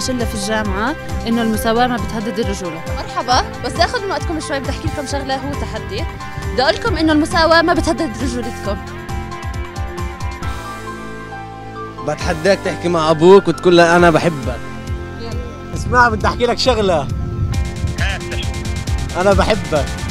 شلة في الجامعة إنه المساواة ما بتهدد الرجولة. مرحبا، بس بدي آخذ من وقتكم شوي، بدي أحكي لكم شغلة هو تحدي. بدي أقول لكم إنه المساواة ما بتهدد رجولتكم. بتحداك تحكي مع أبوك وتقول له أنا بحبك. اسمع بدي أحكي لك شغلة. أنا بحبك.